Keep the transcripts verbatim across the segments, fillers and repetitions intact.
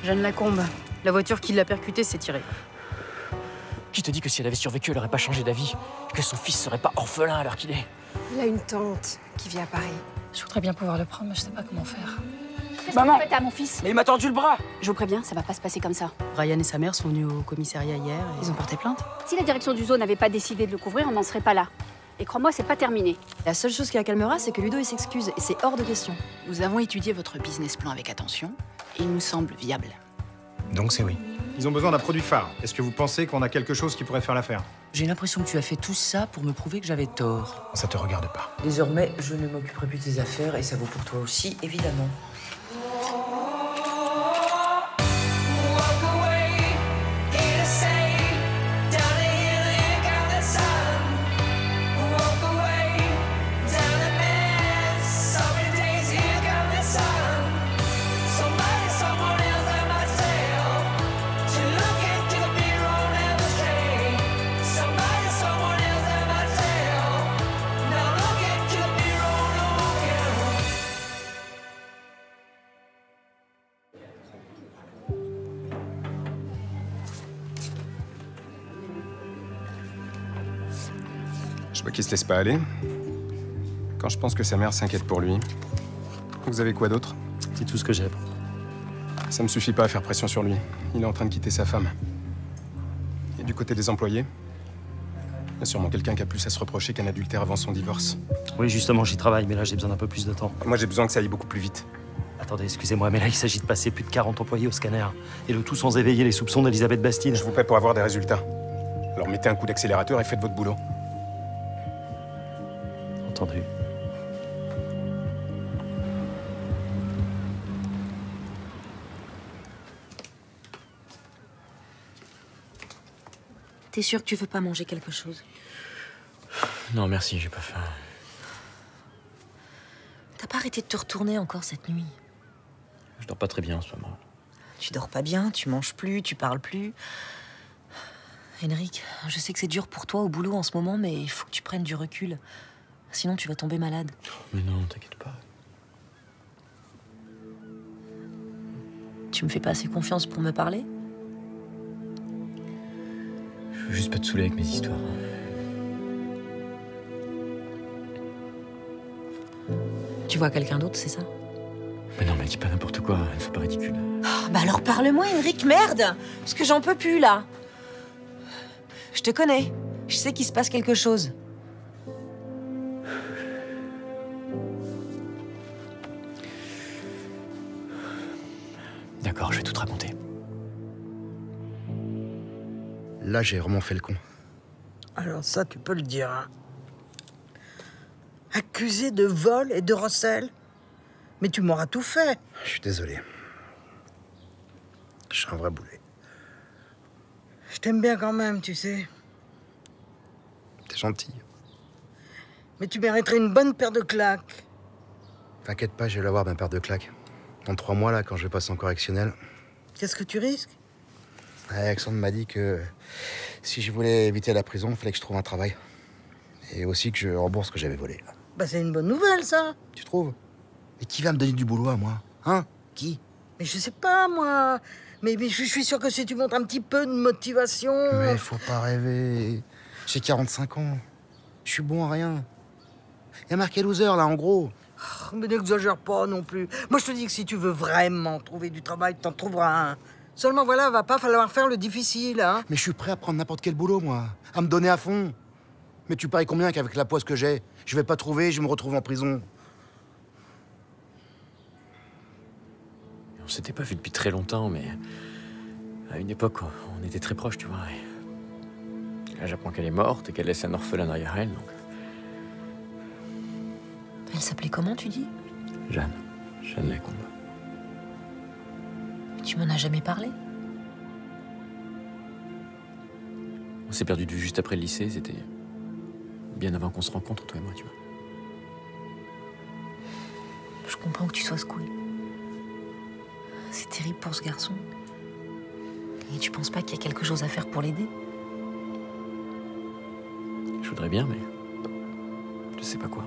Jeanne Lacombe. La voiture qui l'a percutée s'est tirée. Qui te dit que si elle avait survécu, elle aurait pas changé d'avis? Que son fils serait pas orphelin à l'heure qu'il est? Il a une tante qui vit à Paris. Je voudrais bien pouvoir le prendre, mais je sais pas comment faire. Maman, faites à mon fils. Mais il m'a tordu le bras. Je vous préviens, ça va pas se passer comme ça. Ryan et sa mère sont venus au commissariat hier et ils ont porté plainte. Si la direction du zoo n'avait pas décidé de le couvrir, on n'en serait pas là. Et crois-moi, c'est pas terminé. La seule chose qui la calmera, c'est que Ludo il s'excuse, et c'est hors de question. Nous avons étudié votre business plan avec attention, et il nous semble viable. Donc c'est oui. Ils ont besoin d'un produit phare. Est-ce que vous pensez qu'on a quelque chose qui pourrait faire l'affaire? J'ai l'impression que tu as fait tout ça pour me prouver que j'avais tort. Ça te regarde pas. Désormais, je ne m'occuperai plus de tes affaires, et ça vaut pour toi aussi, évidemment. Je vois qu'il se laisse pas aller. Quand je pense que sa mère s'inquiète pour lui. Vous avez quoi d'autre? C'est tout ce que j'ai. Ça me suffit pas à faire pression sur lui. Il est en train de quitter sa femme. Et du côté des employés, il y a sûrement quelqu'un qui a plus à se reprocher qu'un adultère avant son divorce. Oui, justement, j'y travaille, mais là, j'ai besoin d'un peu plus de temps. Moi, j'ai besoin que ça aille beaucoup plus vite. Attendez, excusez-moi, mais là, il s'agit de passer plus de quarante employés au scanner. Et le tout sans éveiller les soupçons d'Elisabeth Bastide. Je vous paie pour avoir des résultats. Alors mettez un coup d'accélérateur et faites votre boulot. Entendu. T'es sûr que tu veux pas manger quelque chose? Non, merci, j'ai pas faim. T'as pas arrêté de te retourner encore cette nuit? Je dors pas très bien en ce moment. Tu dors pas bien, tu manges plus, tu parles plus. Henrik, je sais que c'est dur pour toi au boulot en ce moment, mais il faut que tu prennes du recul. Sinon, tu vas tomber malade. Mais non, t'inquiète pas. Tu me fais pas assez confiance pour me parler? Je veux juste pas te saouler avec mes histoires. Tu vois quelqu'un d'autre, c'est ça? Mais non, mais dis pas n'importe quoi, ne sois pas ridicule. Oh, bah alors parle-moi, Henrik, merde! Parce que j'en peux plus, là. Je te connais. Je sais qu'il se passe quelque chose. D'accord, je vais tout te raconter. Là, j'ai vraiment fait le con. Alors ça, tu peux le dire, hein. Accusé de vol et de recel? Mais tu m'auras tout fait. Je suis désolé. Je suis un vrai boulet. Je t'aime bien quand même, tu sais. T'es gentil. Mais tu mériterais une bonne paire de claques. T'inquiète pas, je vais l'avoir, ma paire de claques. Dans trois mois, là, quand je vais passer en correctionnel. Qu'est-ce que tu risques? Alexandre m'a dit que si je voulais éviter la prison, il fallait que je trouve un travail. Et aussi que je rembourse ce que j'avais volé. Bah c'est une bonne nouvelle, ça. Tu trouves? Mais qui va me donner du boulot à moi? Hein? Qui? Mais je sais pas, moi. Mais, mais je suis sûr que si tu montres un petit peu de motivation... Mais faut pas rêver. J'ai quarante-cinq ans. Je suis bon à rien. Il y a marqué loser, là, en gros. Oh, mais n'exagère pas non plus. Moi, je te dis que si tu veux vraiment trouver du travail, t'en trouveras un. Seulement, voilà, va pas falloir faire le difficile, hein. Mais je suis prêt à prendre n'importe quel boulot, moi. À me donner à fond. Mais tu paries combien qu'avec la poisse que j'ai, je vais pas trouver, je me retrouve en prison? On s'était pas vu depuis très longtemps, mais à une époque, on était très proches, tu vois. Et là, j'apprends qu'elle est morte et qu'elle laisse un orphelin derrière elle, donc... Elle s'appelait comment, tu dis? Jeanne. Jeanne Lacombe. Tu m'en as jamais parlé? On s'est perdu de vue juste après le lycée, c'était bien avant qu'on se rencontre, toi et moi, tu vois. Je comprends que tu sois secoué. C'est terrible pour ce garçon. Et tu penses pas qu'il y a quelque chose à faire pour l'aider? Je voudrais bien, mais je sais pas quoi.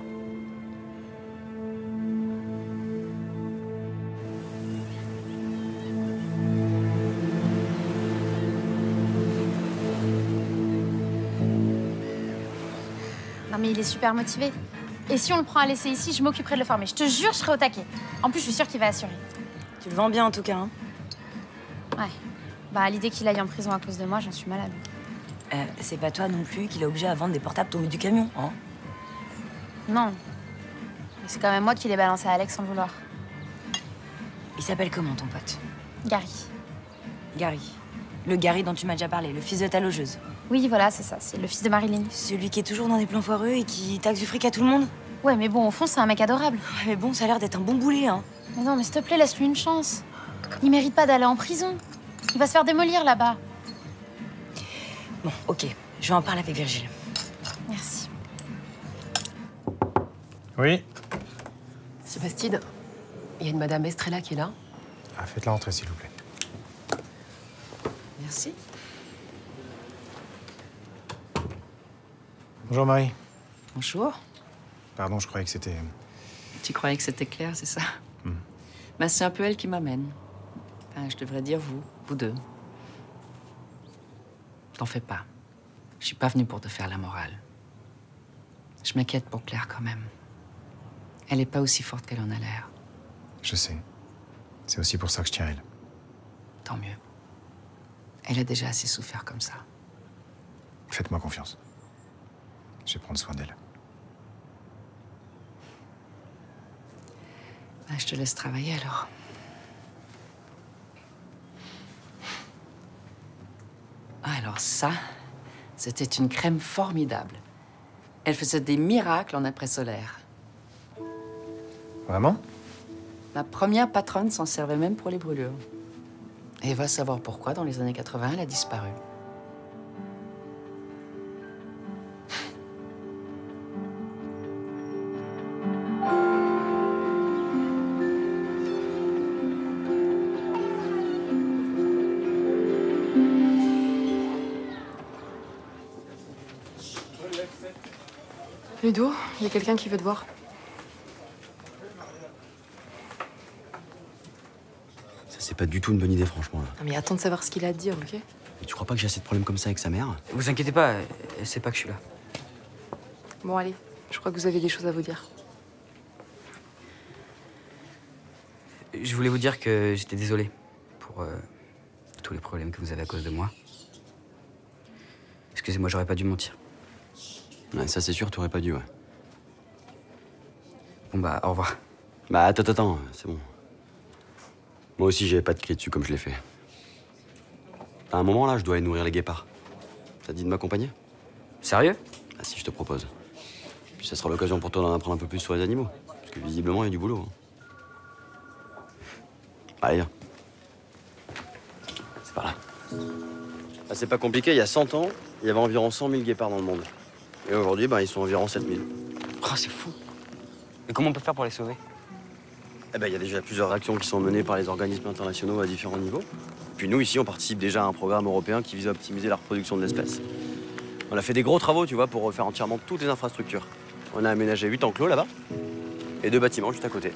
mais il est super motivé. Et si on le prend à l'essai ici, je m'occuperai de le former. Je te jure, je serai au taquet. En plus, je suis sûre qu'il va assurer. Tu le vends bien en tout cas, hein? Ouais. Bah, à l'idée qu'il aille en prison à cause de moi, j'en suis malade. Euh, c'est pas toi non plus qui l'a obligé à vendre des portables tombés du camion, hein? Non. Mais c'est quand même moi qui l'ai balancé à Alex sans le vouloir. Il s'appelle comment ton pote? Gary. Gary. Le Gary dont tu m'as déjà parlé, le fils de ta logeuse. Oui, voilà, c'est ça. C'est le fils de Marilyn. Celui qui est toujours dans des plans foireux et qui taxe du fric à tout le monde? Ouais, mais bon, au fond, c'est un mec adorable. Ouais, mais bon, ça a l'air d'être un bon boulet, hein. Mais non, mais s'il te plaît, laisse-lui une chance. Il mérite pas d'aller en prison. Il va se faire démolir là-bas. Bon, ok. Je vais en parler avec Virgile. Merci. Oui. Sébastide, il y a une madame Estrella qui est là. Ah, faites-la rentrer, s'il vous plaît. Merci. Bonjour, Marie. Bonjour. Pardon, je croyais que c'était... Tu croyais que c'était clair, c'est ça? Hmm. Ben, c'est un peu elle qui m'amène. Enfin, je devrais dire vous, vous deux. T'en fais pas. Je suis pas venue pour te faire la morale. Je m'inquiète pour Claire quand même. Elle est pas aussi forte qu'elle en a l'air. Je sais. C'est aussi pour ça que je tiens à elle. Tant mieux. Elle a déjà assez souffert comme ça. Faites-moi confiance. Je vais prendre soin d'elle. Ben, je te laisse travailler alors. Ah, alors ça, c'était une crème formidable. Elle faisait des miracles en après-solaire. Vraiment? Ma première patronne s'en servait même pour les brûlures. Et va savoir pourquoi, dans les années quatre-vingt, elle a disparu. Ludo, il y a quelqu'un qui veut te voir. Ça, c'est pas du tout une bonne idée, franchement, là. Non, mais attends de savoir ce qu'il a à te dire, ok? Et tu crois pas que j'ai assez de problèmes comme ça avec sa mère? Vous inquiétez pas, elle sait pas que je suis là. Bon, allez, je crois que vous avez des choses à vous dire. Je voulais vous dire que j'étais désolé pour euh, tous les problèmes que vous avez à cause de moi. Excusez-moi, j'aurais pas dû mentir. Ouais, ça, c'est sûr, t'aurais pas dû, ouais. Bon, bah, au revoir. Bah, attends, attends, c'est bon. Moi aussi, j'avais pas de cri dessus comme je l'ai fait. À un moment, là, je dois aller nourrir les guépards. Ça te dit de m'accompagner? Sérieux? Ah, si, je te propose. Puis ça sera l'occasion pour toi d'en apprendre un peu plus sur les animaux. Parce que visiblement, il y a du boulot. Hein. Allez, viens. C'est par là. Ah, c'est pas compliqué, il y a cent ans, il y avait environ cent mille guépards dans le monde. Et aujourd'hui, ben, ils sont environ sept mille. Oh, c'est fou. Et comment on peut faire pour les sauver? Eh ben, il y a déjà plusieurs actions qui sont menées par les organismes internationaux à différents niveaux. Puis nous, ici, on participe déjà à un programme européen qui vise à optimiser la reproduction de l'espèce. On a fait des gros travaux, tu vois, pour refaire entièrement toutes les infrastructures. On a aménagé huit enclos là-bas et deux bâtiments juste à côté.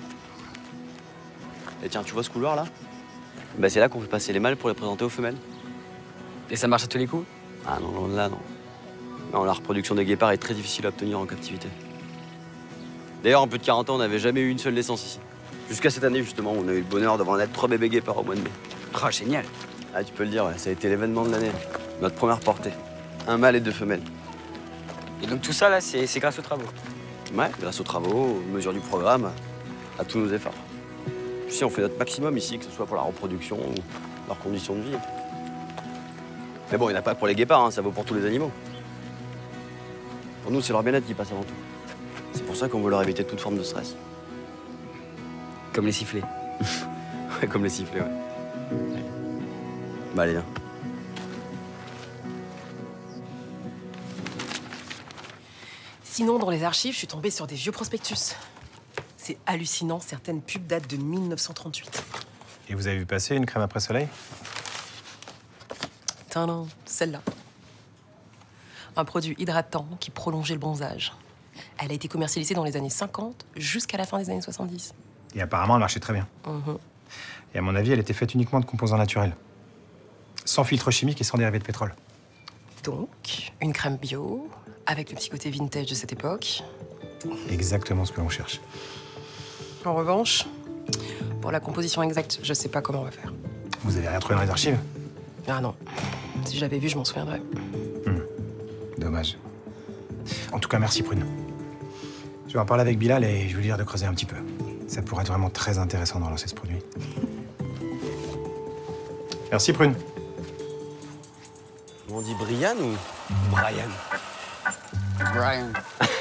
Et tiens, tu vois ce couloir-là? Ben, c'est là qu'on fait passer les mâles pour les présenter aux femelles. Et ça marche à tous les coups? Ah non, non, là, non. Non, la reproduction des guépards est très difficile à obtenir en captivité. D'ailleurs, en plus de quarante ans, on n'avait jamais eu une seule naissance ici. Jusqu'à cette année, justement, où on a eu le bonheur d'avoir naître trois bébés guépards au mois de mai. Oh, génial. Ah, tu peux le dire, ouais, ça a été l'événement de l'année. Notre première portée. Un mâle et deux femelles. Et donc tout ça, là, c'est grâce aux travaux? Ouais, grâce aux travaux, aux mesures du programme, à tous nos efforts. Tu sais, on fait notre maximum ici, que ce soit pour la reproduction ou leurs conditions de vie. Mais bon, il n'y en a pas pour les guépards, hein, ça vaut pour tous les animaux. Pour nous, c'est leur bien-être qui passe avant tout. C'est pour ça qu'on veut leur éviter toute forme de stress. Comme les sifflets. Ouais, comme les sifflets, ouais. Bah, allez, viens. Sinon, dans les archives, je suis tombée sur des vieux prospectus. C'est hallucinant, certaines pubs datent de mille neuf cent trente-huit. Et vous avez vu passer une crème après soleil? Tadam, celle-là. Un produit hydratant qui prolongeait le bronzage. Elle a été commercialisée dans les années cinquante jusqu'à la fin des années soixante-dix. Et apparemment, elle marchait très bien. Mmh. Et à mon avis, elle était faite uniquement de composants naturels. Sans filtre chimique et sans dérivés de pétrole. Donc, une crème bio, avec le petit côté vintage de cette époque. Exactement ce que l'on cherche. En revanche, pour la composition exacte, je sais pas comment on va faire. Vous avez rien trouvé dans les archives? Ah non. Si je l'avais vu, je m'en souviendrais. Hmm. Dommage. En tout cas, merci Prune. Je vais en parler avec Bilal et je vais lui dire de creuser un petit peu. Ça pourrait être vraiment très intéressant de relancer ce produit. Merci Prune. On dit Brian ou Brian? Brian.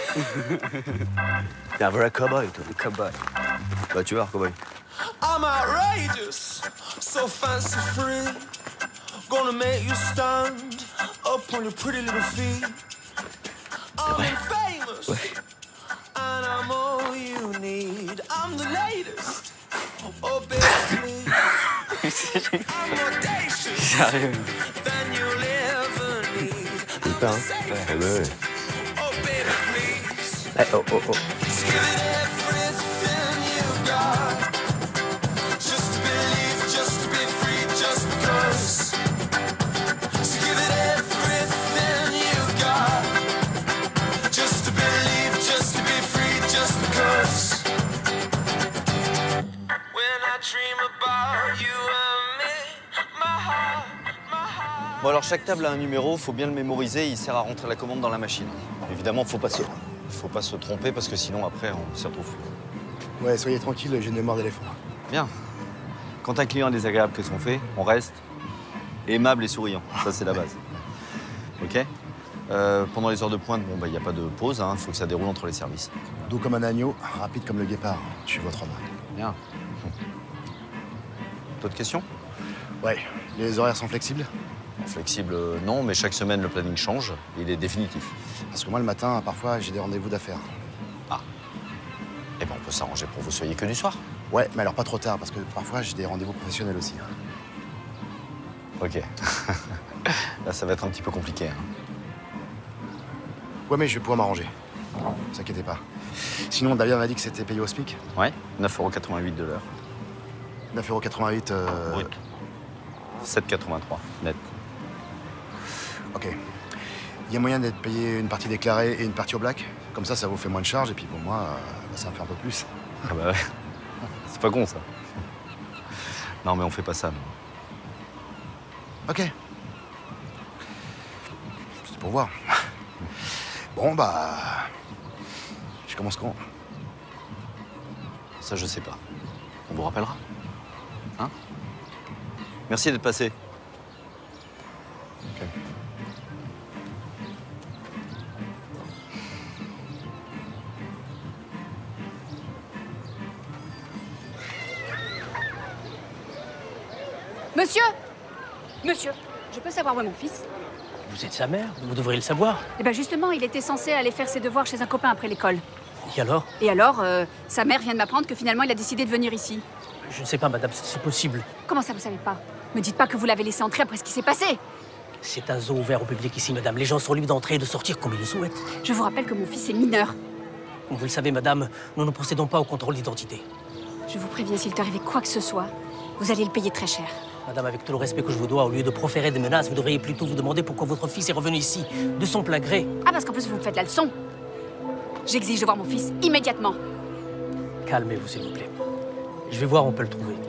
T'es un vrai cowboy, toi. Cowboy. Bah, tu vois, cowboy. I'm outrageous, so fancy free. Gonna make you stand up on your pretty little feet. I'm famous, and I'm all you need. I'm the latest, oh baby please. I'm audacious, than you'll ever need. Putain, hein? Ouais, ouais. Oh baby please. Eh, oh, oh, oh. Just give it everything you got. Just to believe, just to be free, just because. Just give it everything you got. Just to believe, just to be free, just because. When I dream about you and me, my heart, my heart. Bon, alors, chaque table a un numéro, faut bien le mémoriser, il sert à rentrer la commande dans la machine. Évidemment, faut pas se, faut pas se tromper parce que sinon, après, on s'y retrouve plus. Ouais, soyez tranquille, j'ai une mémoire d'éléphant. Bien. Quand un client est désagréable, qu'est-ce qu'on fait? On reste aimable et souriant. Ça, c'est la base. OK? Euh, pendant les heures de pointe, bon, bah, il n'y a pas de pause, hein. Faut que ça déroule entre les services. Doux comme un agneau, rapide comme le guépard. Je suis votre homme. Bien. D'autres questions? Ouais. Les horaires sont flexibles? Flexible, euh, non, mais chaque semaine, le planning change. Il est définitif. Parce que moi, le matin, parfois, j'ai des rendez-vous d'affaires. Ah. Eh ben, on peut s'arranger pour que vous soyez que du soir. Ouais, mais alors pas trop tard, parce que parfois, j'ai des rendez-vous professionnels aussi. OK. Là, ça va être un petit peu compliqué. Hein. Ouais, mais je vais pouvoir m'arranger. Ne vous inquiétez pas. Sinon, David m'a dit que c'était payé au SMIC. Ouais, neuf euros quatre-vingt-huit de l'heure. neuf euros quatre-vingt-huit. Euh... Brut. sept euros quatre-vingt-trois, net. OK. Il y a moyen d'être payé une partie déclarée et une partie au black? Comme ça, ça vous fait moins de charges, et puis pour moi, euh, bah, ça me fait un peu plus. Ah bah ouais. C'est pas con, ça. Non, mais on fait pas ça, nous. OK. C'est pour voir. Bon, bah... Je commence quand? Ça, je sais pas. On vous rappellera. Hein? Merci d'être passé. OK. Monsieur Monsieur, je peux savoir où est mon fils? Vous êtes sa mère, vous devriez le savoir. Eh bien justement, il était censé aller faire ses devoirs chez un copain après l'école. Et alors? Et alors, euh, sa mère vient de m'apprendre que finalement il a décidé de venir ici. Je ne sais pas, madame, c'est possible. Comment ça, vous savez pas? Me dites pas que vous l'avez laissé entrer après ce qui s'est passé. C'est un zoo ouvert au public ici, madame. Les gens sont libres d'entrer et de sortir comme ils le souhaitent. Je vous rappelle que mon fils est mineur. Comme vous le savez, madame, nous ne procédons pas au contrôle d'identité. Je vous préviens, s'il t'arrivait quoi que ce soit, vous allez le payer très cher. Madame, avec tout le respect que je vous dois, au lieu de proférer des menaces, vous devriez plutôt vous demander pourquoi votre fils est revenu ici, de son plein gré. Ah, parce qu'en plus, vous me faites la leçon. J'exige de voir mon fils immédiatement. Calmez-vous, s'il vous plaît. Je vais voir où on peut le trouver.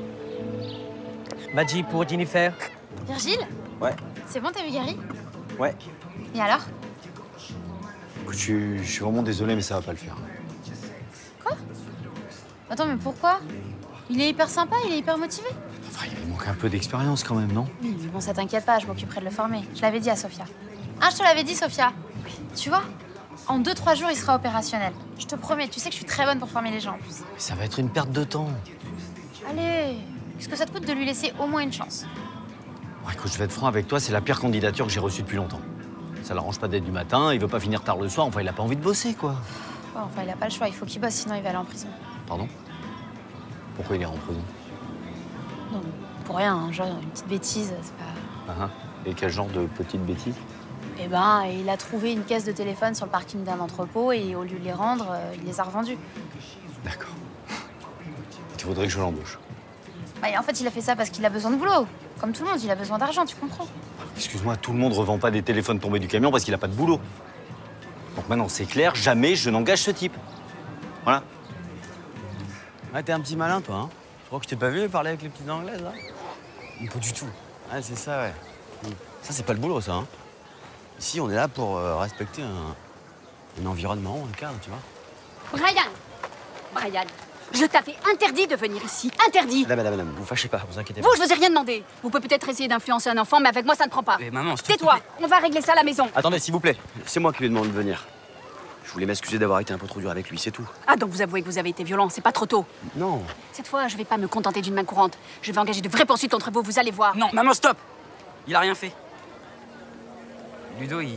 Madji, pour Jennifer. Virgile? Ouais. C'est bon, t'as vu Gary? Ouais. Et alors? Écoute, je, suis- je suis vraiment désolé, mais ça va pas le faire. Quoi? Attends, mais pourquoi? Il est hyper sympa, il est hyper motivé. Enfin, il manque un peu d'expérience quand même, non? Oui, mais bon, ça t'inquiète pas, je m'occuperai de le former. Je l'avais dit à Sophia. Ah, je te l'avais dit, Sophia. Tu vois, en deux, trois jours, il sera opérationnel. Je te promets, tu sais que je suis très bonne pour former les gens en plus. Mais ça va être une perte de temps. Allez, qu'est-ce que ça te coûte de lui laisser au moins une chance? Bon, écoute, je vais être franc avec toi, c'est la pire candidature que j'ai reçue depuis longtemps. Ça l'arrange pas d'être du matin, il veut pas finir tard le soir, enfin il a pas envie de bosser, quoi. Bon, enfin, il a pas le choix, il faut qu'il bosse, sinon il va aller en prison. Pardon? Pourquoi il est en prison? Non, pour rien, hein, genre une petite bêtise, c'est pas... Ah, ah. Et quel genre de petite bêtise? Eh ben, il a trouvé une caisse de téléphone sur le parking d'un entrepôt et au lieu de les rendre, euh, il les a revendus. D'accord. Il faudrait que je l'embauche. Bah, et en fait, il a fait ça parce qu'il a besoin de boulot. Comme tout le monde, il a besoin d'argent, tu comprends? Excuse-moi, tout le monde revend pas des téléphones tombés du camion parce qu'il a pas de boulot. Donc maintenant, c'est clair, jamais je n'engage ce type. Voilà. Ouais, t'es un petit malin, toi, hein. Je crois que je t'ai pas vu parler avec les petites anglaises, là. Pas du tout. Ouais, c'est ça, ouais. Ça, c'est pas le boulot, ça, hein. Ici, on est là pour euh, respecter un, un environnement, un cadre, tu vois. Brian Brian, je t'avais interdit de venir ici. Interdit. Madame, madame, madame, vous fâchez pas, vous inquiétez pas. Vous, je vous ai rien demandé. Vous pouvez peut-être essayer d'influencer un enfant, mais avec moi, ça ne prend pas. Mais maman, s'il te Tais-toi, plaît. on va régler ça à la maison. Attendez, s'il vous plaît. C'est moi qui lui demande de venir. Je voulais m'excuser d'avoir été un peu trop dur avec lui, c'est tout. Ah, donc vous avouez que vous avez été violent, c'est pas trop tôt. Non. Cette fois, je vais pas me contenter d'une main courante. Je vais engager de vraies poursuites contre vous, vous allez voir. Non, maman, stop. Il a rien fait. Ludo, il...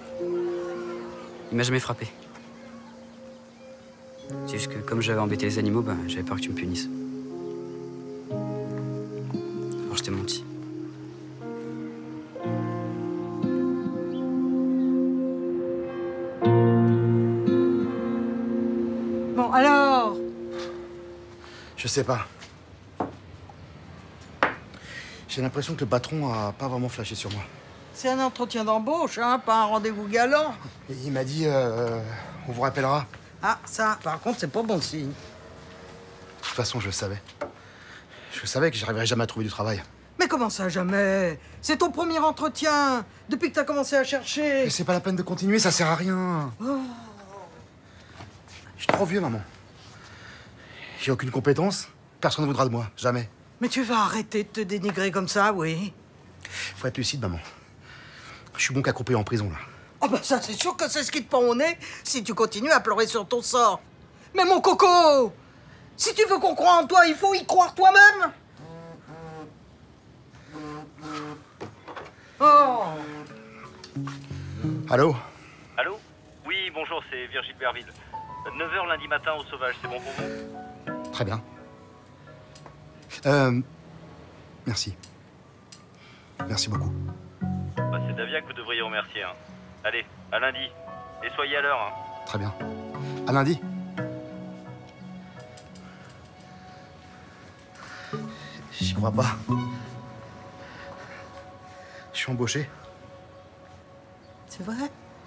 Il m'a jamais frappé. C'est juste que comme j'avais embêté les animaux, bah, j'avais peur que tu me punisses. Alors je t'ai menti. Bon, alors? Je sais pas. J'ai l'impression que le patron a pas vraiment flashé sur moi. C'est un entretien d'embauche, hein, pas un rendez-vous galant. Et il m'a dit, euh, on vous rappellera. Ah, ça, par contre, c'est pas bon signe. De toute façon, je le savais. Je savais que j'arriverais jamais à trouver du travail. Mais comment ça, jamais? C'est ton premier entretien, depuis que t'as commencé à chercher. Mais c'est pas la peine de continuer, ça sert à rien. Oh. Je suis trop vieux, maman. J'ai aucune compétence, personne ne voudra de moi, jamais. Mais tu vas arrêter de te dénigrer comme ça, oui? Faut être lucide, maman. Je suis bon qu'à couper en prison, là. Ah bah ça, c'est sûr que c'est ce qui te pend au nez si tu continues à pleurer sur ton sort. Mais mon coco, si tu veux qu'on croie en toi, il faut y croire toi-même. Oh. Allô? Allô? Oui, bonjour, c'est Virgile Berville. neuf heures lundi matin au Sauvage, c'est bon pour vous? Très bien. Euh... Merci. Merci beaucoup. Bah, c'est Davia que vous devriez remercier. Hein. Allez, à lundi. Et soyez à l'heure. Hein. Très bien. À lundi. J'y crois pas. Je suis embauché. C'est vrai?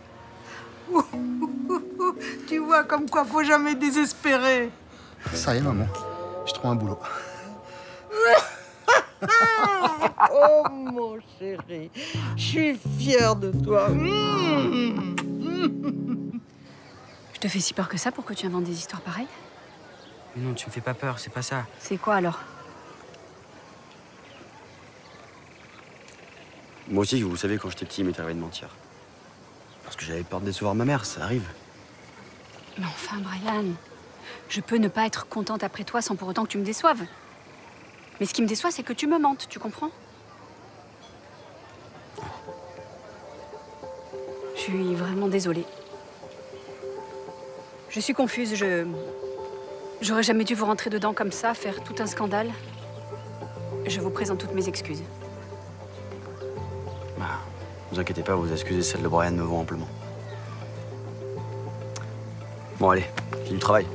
Tu vois comme quoi faut jamais désespérer. Ça y est, maman. Je trouve un boulot. Oh mon chéri, je suis fière de toi. Mmh. Je te fais si peur que ça pour que tu inventes des histoires pareilles? Mais non, tu me fais pas peur, c'est pas ça. C'est quoi alors? Moi aussi, vous savez, quand j'étais petit, il m'est arrivé de mentir. Parce que j'avais peur de décevoir ma mère, ça arrive. Mais enfin, Brian, je peux ne pas être contente après toi sans pour autant que tu me déçoives. Mais ce qui me déçoit, c'est que tu me mentes, tu comprends? Je suis vraiment désolée. Je suis confuse, je... J'aurais jamais dû vous rentrer dedans comme ça, faire tout un scandale. Je vous présente toutes mes excuses. Bah, vous inquiétez pas, vos excuses et celles de Brian me vont amplement. Bon, allez, j'ai du travail.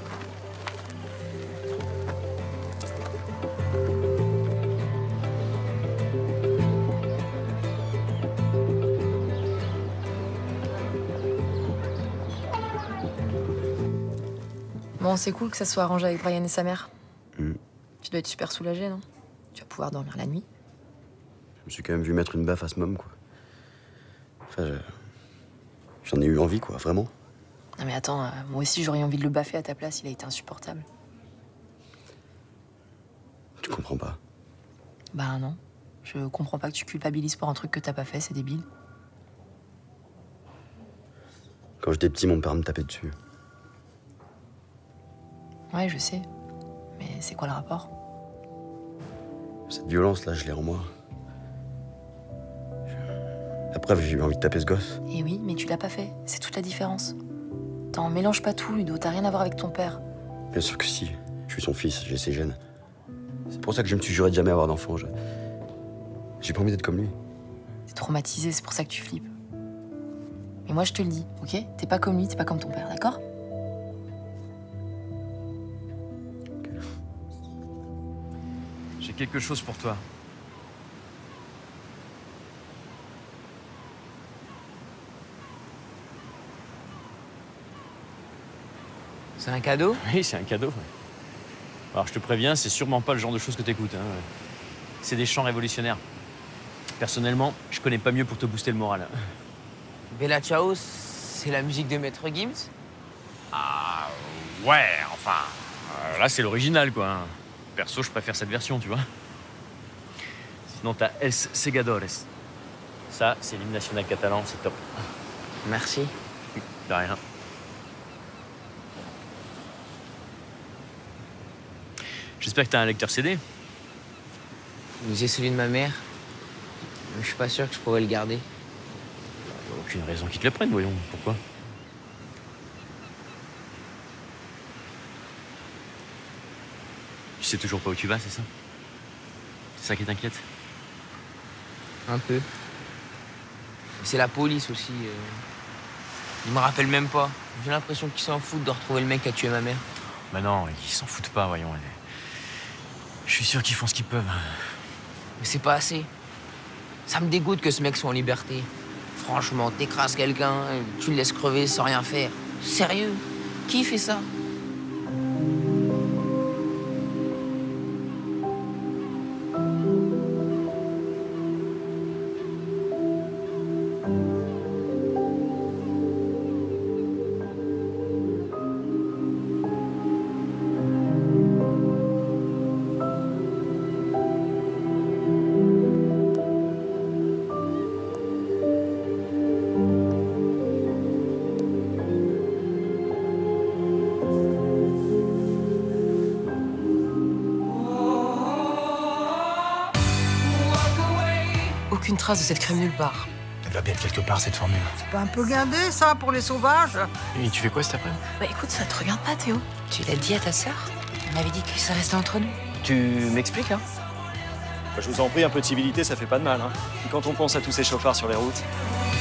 Bon, c'est cool que ça soit arrangé avec Brian et sa mère. Mm. Tu dois être super soulagé, non? Tu vas pouvoir dormir la nuit. Je me suis quand même vu mettre une baffe à ce môme, quoi. Enfin, je... j'en ai eu envie, quoi, vraiment. Non mais attends, euh, moi aussi j'aurais envie de le baffer à ta place, il a été insupportable. Tu comprends pas. Bah non, je comprends pas que tu culpabilises pour un truc que t'as pas fait, c'est débile. Quand j'étais petit, mon père me tapait dessus. Ouais, je sais. Mais c'est quoi le rapport? Cette violence-là, je l'ai en moi. Je... La preuve, j'ai eu envie de taper ce gosse. Eh oui, mais tu l'as pas fait, c'est toute la différence. T'en mélange pas tout, Ludo, t'as rien à voir avec ton père. Bien sûr que si. Je suis son fils, j'ai ses gènes. C'est pour ça que je me suis juré de jamais avoir d'enfant. Je... J'ai pas envie d'être comme lui. T'es traumatisé, c'est pour ça que tu flippes. Mais moi, je te le dis, ok? T'es pas comme lui, t'es pas comme ton père, d'accord? J'ai quelque chose pour toi. C'est un cadeau? Oui, c'est un cadeau. Alors je te préviens, c'est sûrement pas le genre de choses que t'écoutes. Hein. C'est des chants révolutionnaires. Personnellement, je connais pas mieux pour te booster le moral. Bella Ciao, c'est la musique de Maître Gims? Ah ouais, enfin, euh, là c'est l'original quoi. Perso, je préfère cette version, tu vois. Sinon t'as Els Segadores. Ça, c'est l'hymne national catalan, c'est top. Merci. De rien. J'espère que t'as un lecteur C D. J'ai celui de ma mère. Mais je suis pas sûr que je pourrais le garder. Aucune raison qu'ils te le prennent, voyons. Pourquoi? Tu sais toujours pas où tu vas, c'est ça? C'est ça qui t'inquiète? Un peu. C'est la police aussi. Euh... Ils me rappellent même pas. J'ai l'impression qu'ils s'en foutent de retrouver le mec qui a tué ma mère. Bah non, ils s'en foutent pas, voyons. Je suis sûr qu'ils font ce qu'ils peuvent. Mais c'est pas assez. Ça me dégoûte que ce mec soit en liberté. Franchement, t'écrases quelqu'un, tu le laisses crever sans rien faire. Sérieux? Qui fait ça? Aucune trace de cette crème nulle part. Elle doit bien être quelque part, cette formule. C'est pas un peu guindé, ça, pour les sauvages? Et tu fais quoi cet après-midi? Bah écoute, ça te regarde pas, Théo. Tu l'as dit à ta sœur? On m'avait dit que ça restait entre nous. Tu m'expliques, là? Bah, je vous en prie, un peu de civilité, ça fait pas de mal. Hein. Et quand on pense à tous ces chauffards sur les routes.